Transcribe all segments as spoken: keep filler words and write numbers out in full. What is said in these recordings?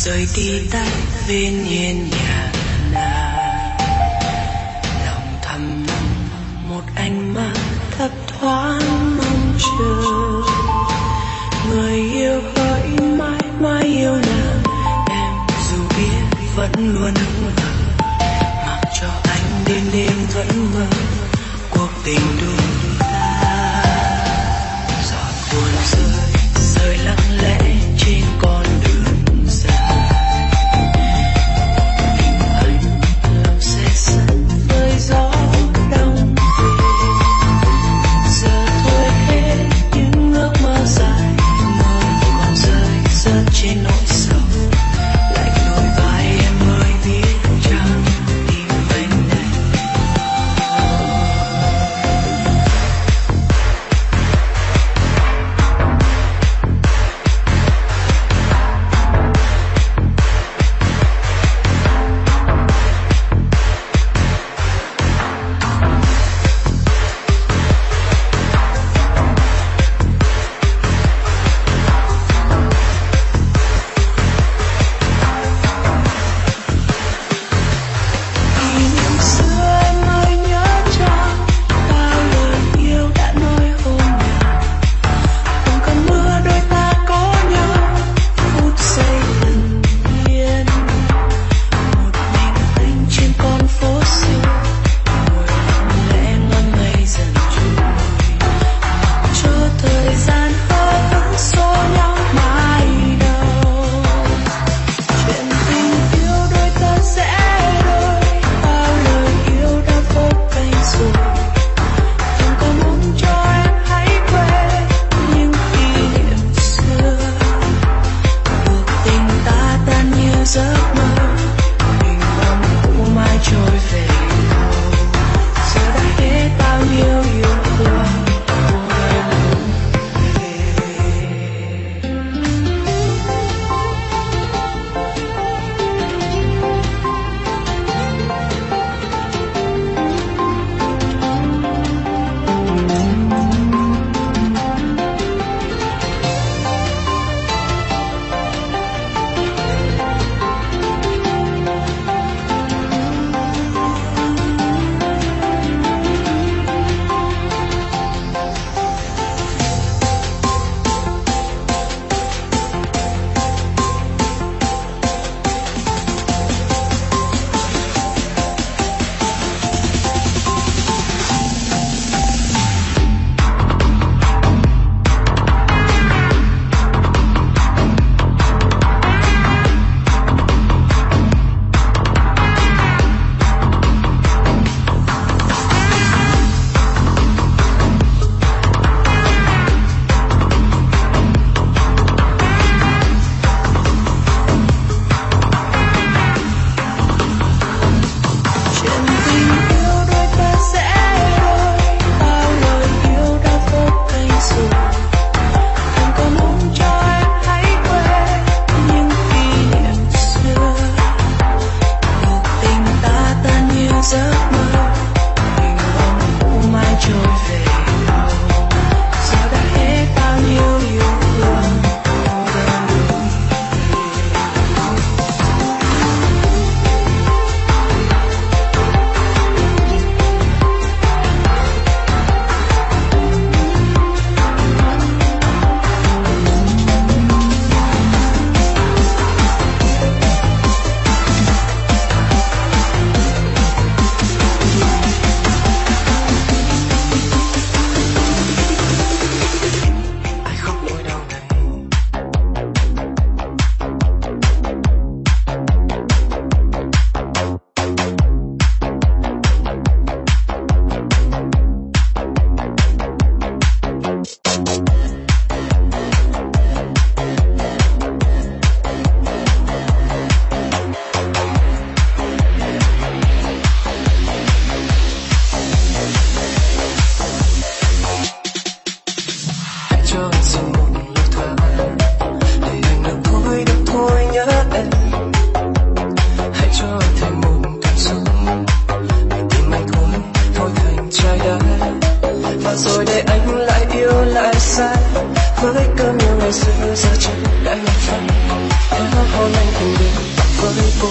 rời đi tay bên hiên nhà nàng, lòng thầm mong một ánh mắt thấp thoáng mong chờ. Người yêu hỡi mãi mãi yêu nàng, em dù biết vẫn luôn ước mơ, mặc cho anh đêm đêm vẫn mơ cuộc tình đôi ta. Giọt buồn rơi rơi lặng lẽ trên con đường dài, mình anh lòng xe sắt với gió đông về. Giờ với cơn yêu ngày xưa giờ trời đã nhạt phai. Nhớ hôm anh cùng đến với cô,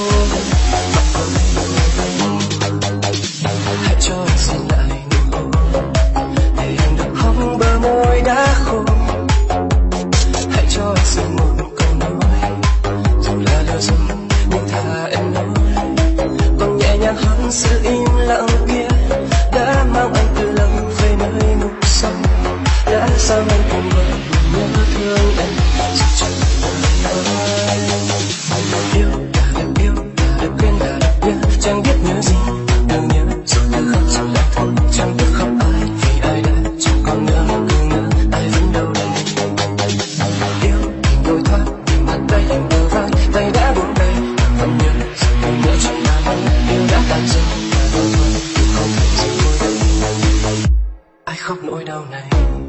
hãy cho anh xin lại nụ hôn để anh được hôn bờ môi đã khô. Hãy cho anh xin một câu nói dù là lừa dối nhưng thà em nói, còn nhẹ nhàng hơn sự im lặng kia đã mang anh từ lâu về nơi ngục sâu. Đã sao anh cùng với nhớ thương em dù chẳng đời yêu đã được yêu đã được quên đã được nhớ, chẳng biết nhớ gì đừng nhớ rồi cứ khóc rồi lại thôi, chẳng biết khóc ai vì ai đã chẳng còn nữa, cứ ngỡ ai vẫn đâu đây. Yêu thì đôi thoát tìm bàn tay tìm bờ vai, tay đã buông tay vẫn nhớ rồi đừng nhớ chẳng là đâu, yêu đã tan rồi và đôi môi yêu không thể giữ ngồi đây. Ai khóc nỗi đau này.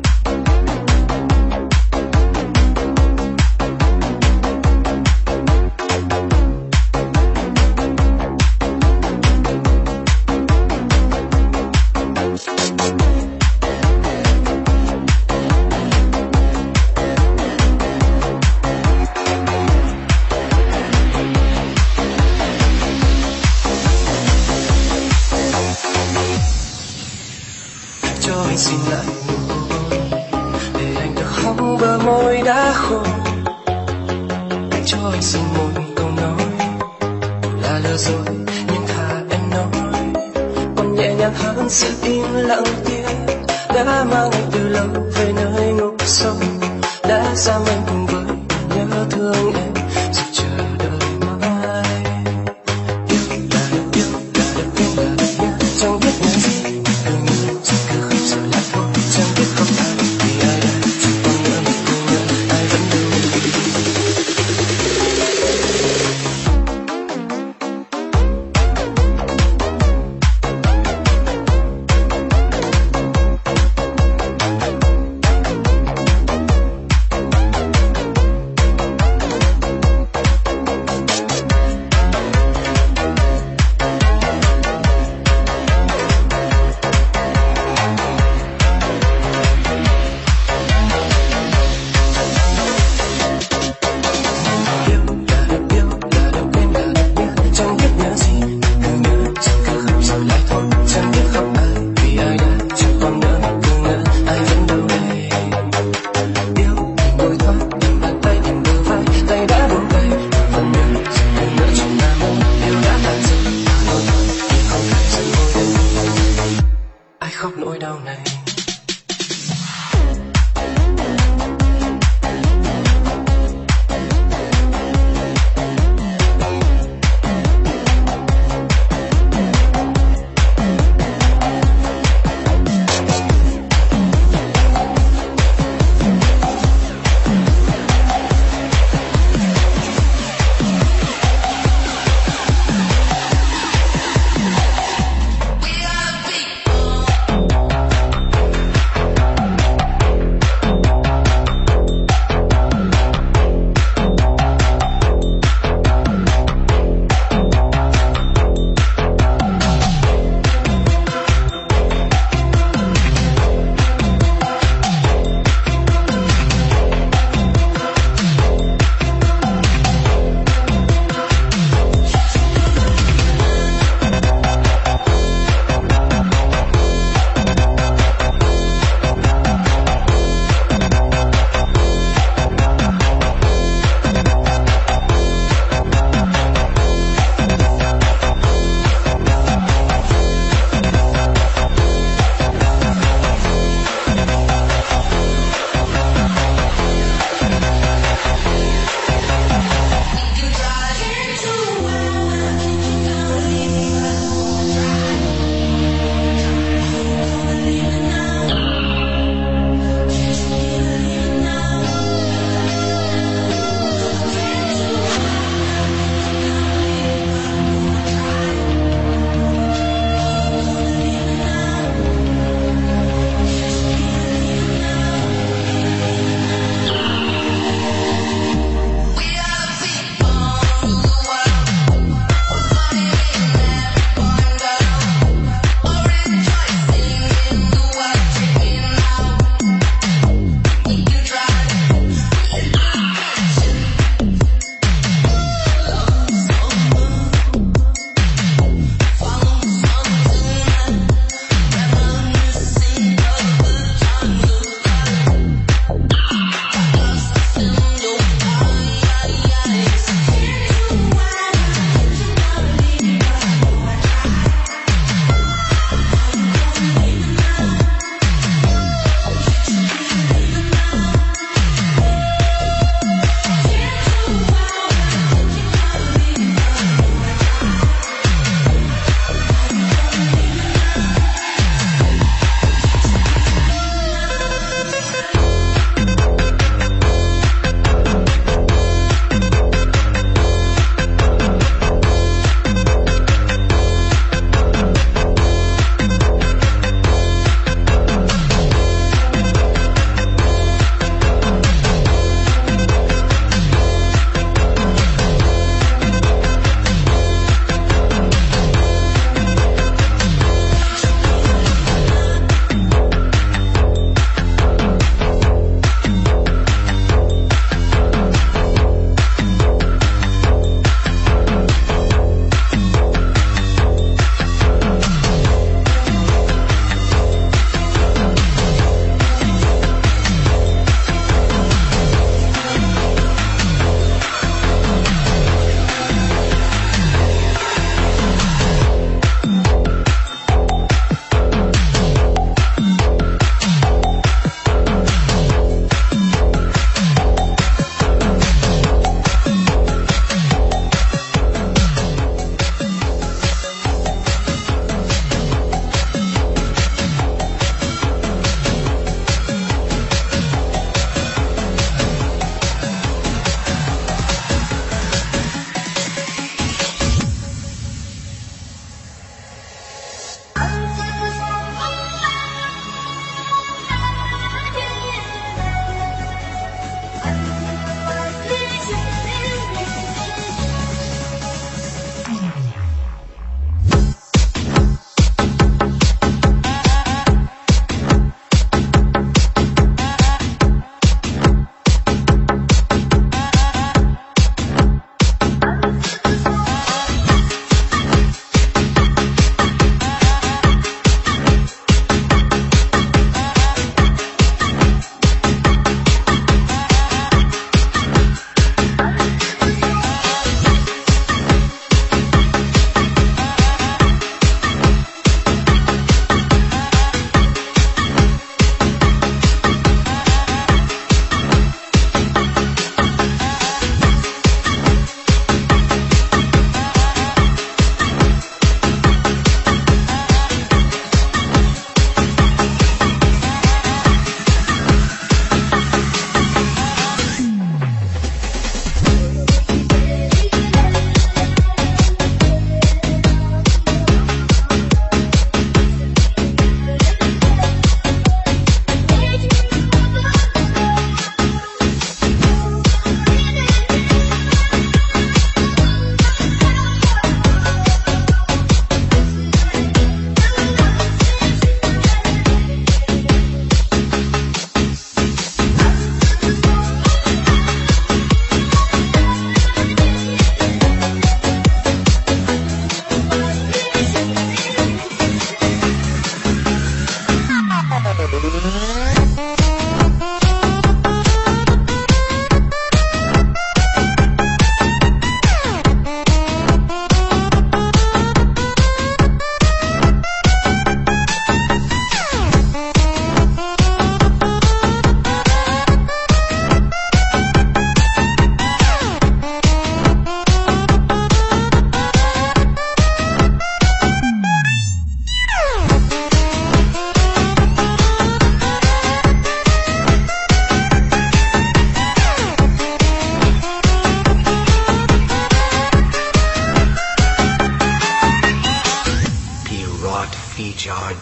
Cho anh xin lại nụ hôn để anh được hóng bờ môi đã khô. Hãy cho anh xin một câu nói là lừa dối nhưng thà em nói, còn nhẹ nhàng hơn sự im lặng kia đã mang anh từ lâu về nơi ngục sâu. Đã giam anh cùng với nhớ thương em dù chờ đợi mãi. Yêu đã được yêu đã được quên đã được nhớ, chẳng biết nhớ gì đừng nhớ rồi cứ khóc rồi lại thôi, chẳng biết khóc ai vì ai đã chẳng còn nữa, cứ nhớ ai vẫn đâu.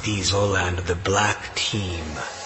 D Zola and the Black Team.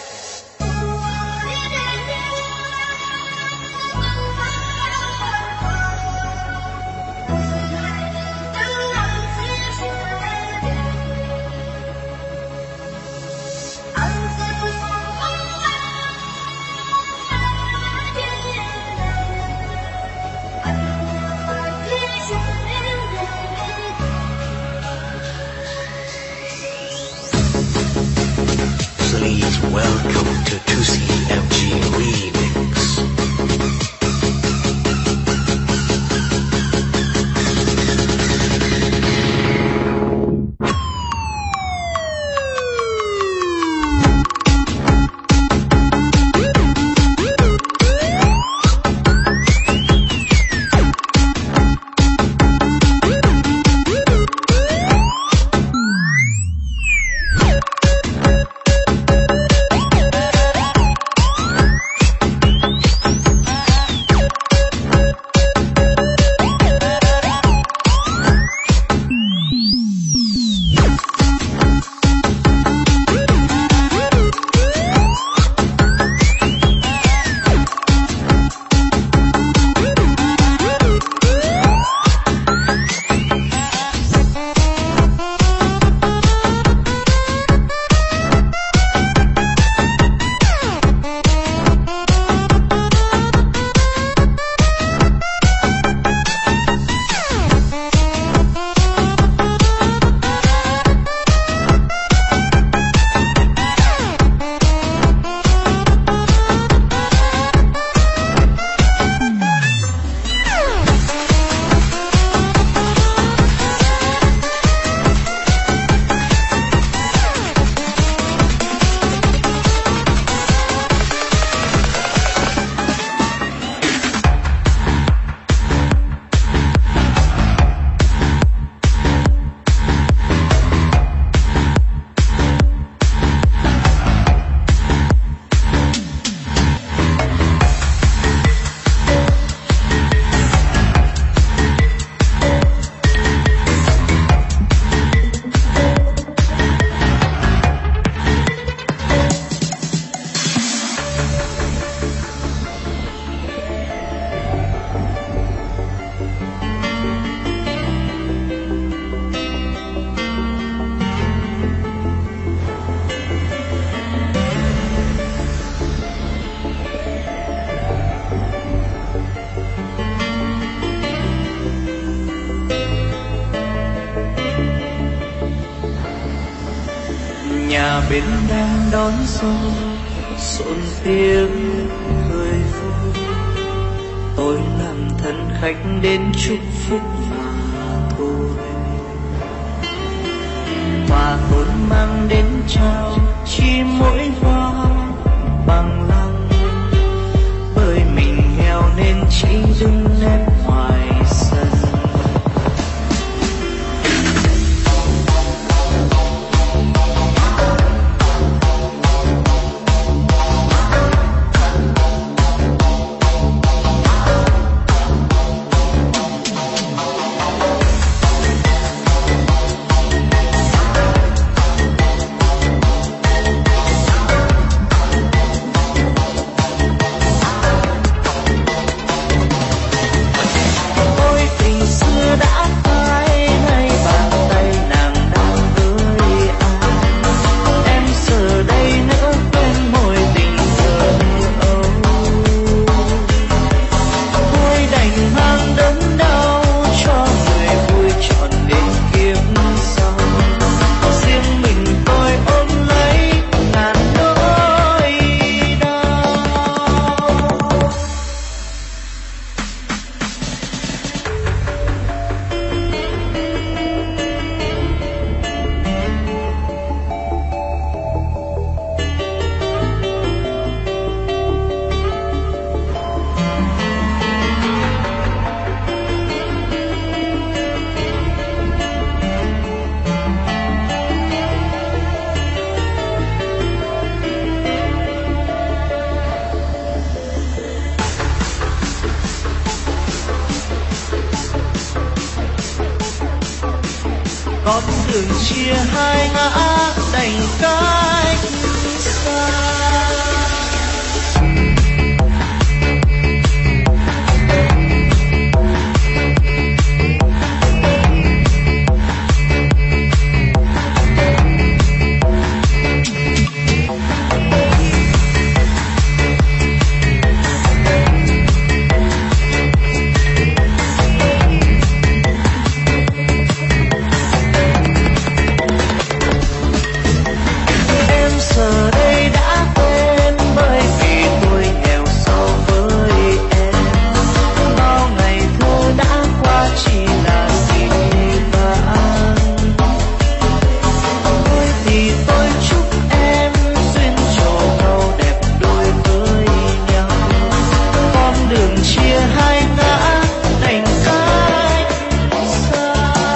Please welcome to two C M G Remix. Nhà bên đang đón xuân xôn tiếng cười vui, tôi làm thân khách đến chúc phúc và thôi. Và tôi mang đến trao chỉ mỗi hoa bằng lòng, bởi mình nghèo nên chỉ đứng nép ngoài sân. con đường chia hai ngã đành cách xa. Giờ đây đã quên bởi vì tôi nghèo so với em. Bao ngày thơ đã qua chỉ là gì vãng. Thôi thì tôi chúc em duyên trổ câu đẹp đôi với nhau. Con đường chia hai ngã đành cách xa.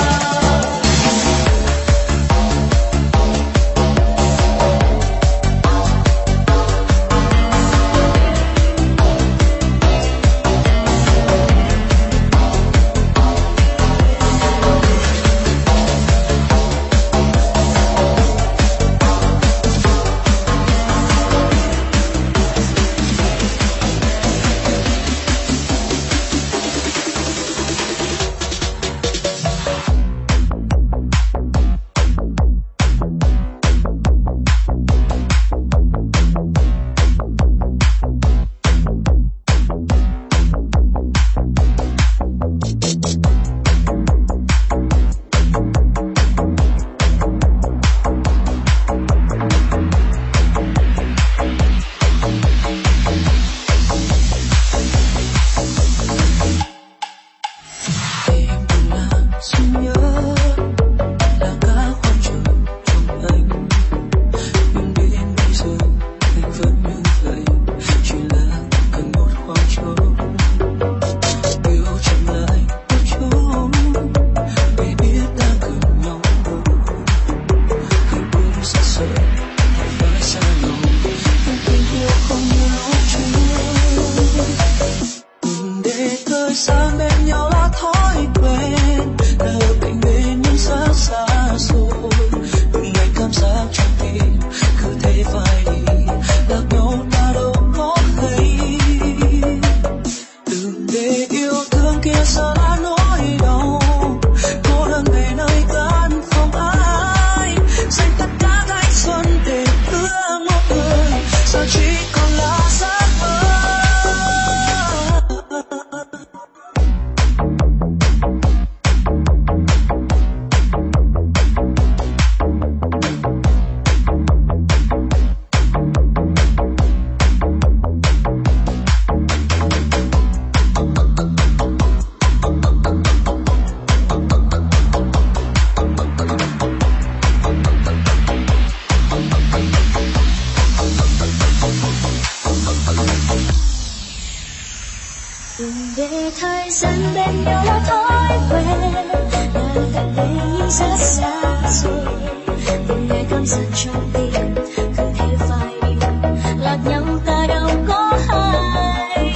để thời gian bên nhau là thói quen, là gần đây nhưng rất xa rồi. Từng ngày cơn giận trong tim cứ thế phai đi, lạc nhau ta đâu có hai.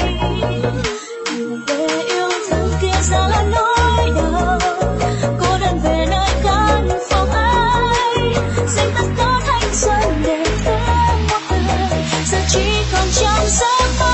Đừng để yêu thương kia ra là nỗi đau, cô đơn về nơi căn phòng ai, dành tất cả thanh xuân để thương một người, giờ chỉ còn trong giấc mơ.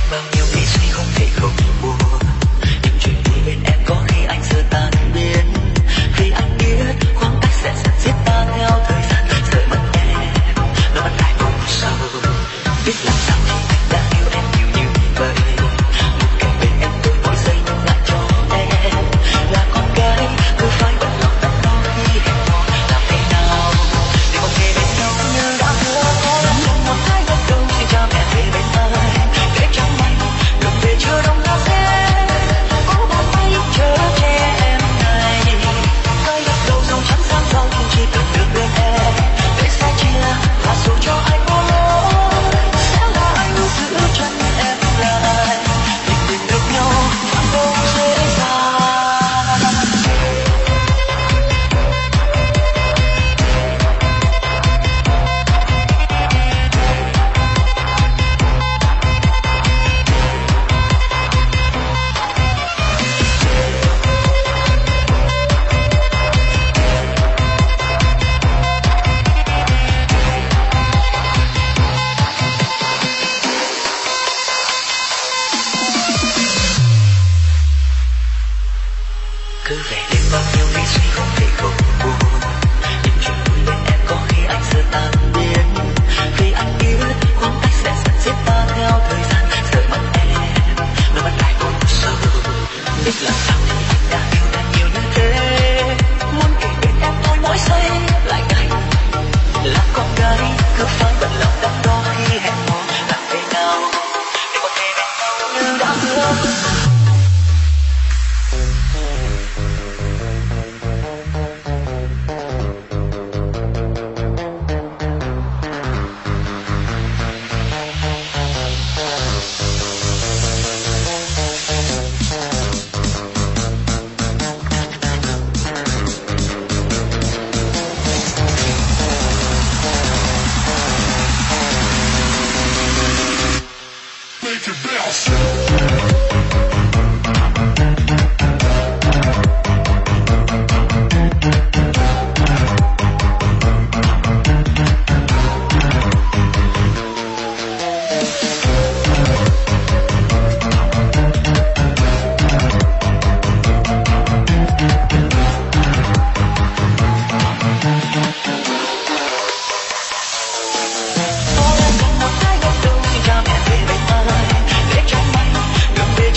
bao nhiêu nghĩ suy không thể không buồn. Những chuyện vui bên em có khi anh xưa tan biến, vì anh biết khoảng cách sẽ dần giết ta theo thời gian. Rời mất em, nó vẫn lại cùng sâu. Biết làm sao thì anh đã yêu em nhiều như vậy. Một kề bên em tôi mỗi giây nhung lại cho em. Là con gái cứ phải bận lòng đắn đo khi hẹn hò. Làm thế nào để không thể bên nhau như đã hứa. Trong một hai góc đầu xin cha mẹ về bên anh, để chẳng may đường về chưa đông ta sẽ cố bàn tay chờ che em này. Hai góc đầu dòng trắng sang sau chỉ cần được bên em, để sẽ chỉ là và dù cho ai có lỗi sẽ là anh giữ chân em lại. Để tìm được nhau chẳng đâu dễ dàng. Cứ về đêm bao nhiêu nghĩ suy không thể không buồn. Những chuyện vui bên em có khi anh xưa tan biến, vì anh biết khoảng cách sẽ dần giết ta theo thời gian. Rời mất em, nó vẫn lại cùng sâu. Biết làm sao thì anh đã yêu em nhiều như thế. Muốn kể bên em tôi mỗi giây lại ngày. Là con gái cứ phải bận lòng đắn đo khi hẹn hò. Làm thế nào để có thể bên nhau như đã hứa. Hãy subscribe cho kênh Ghiền Mì Gõ để không bỏ lỡ những video hấp dẫn.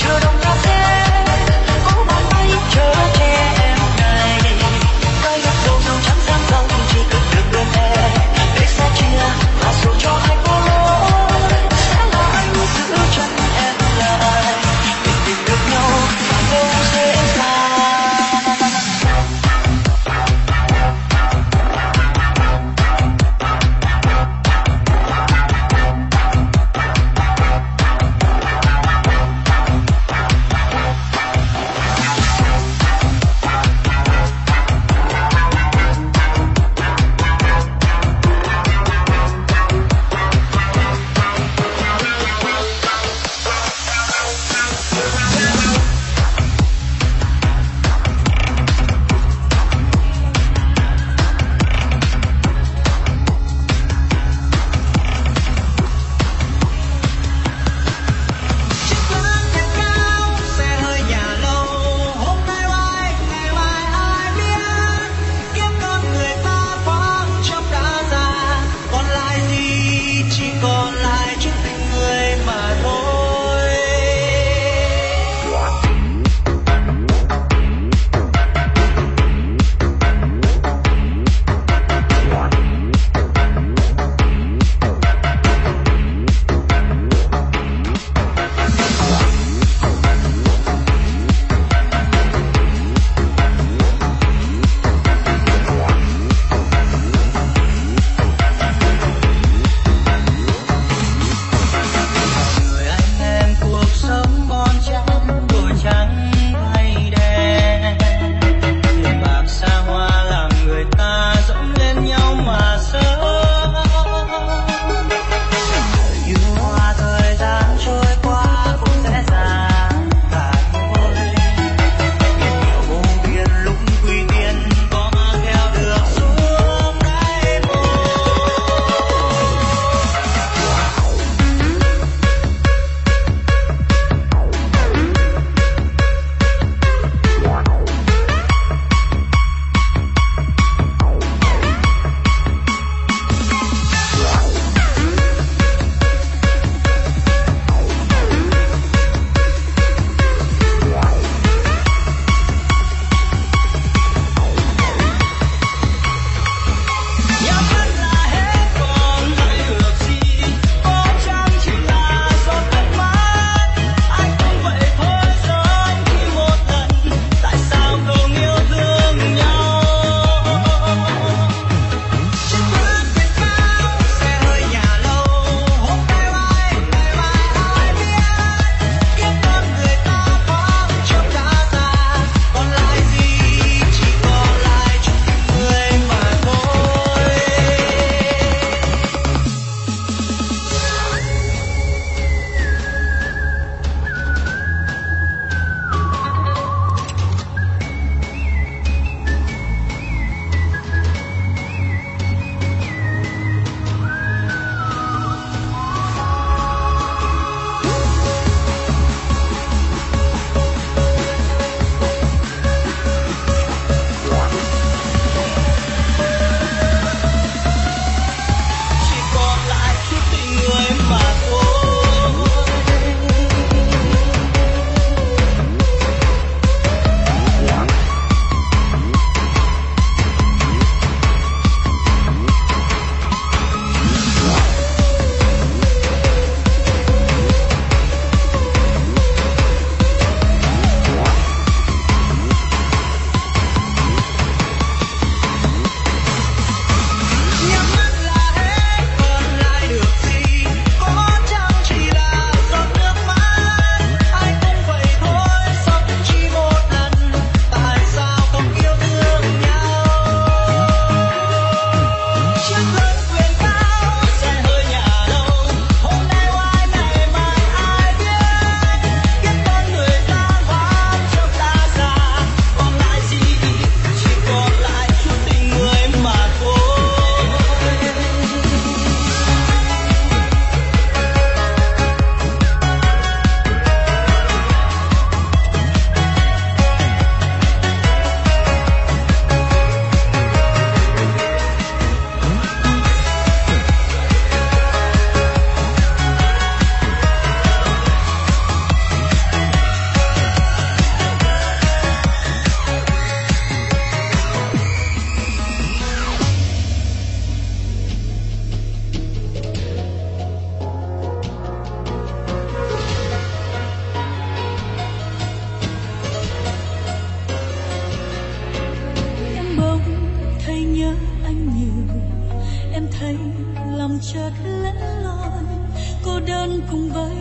đây lòng chợt lẫn loi, cô đơn cùng với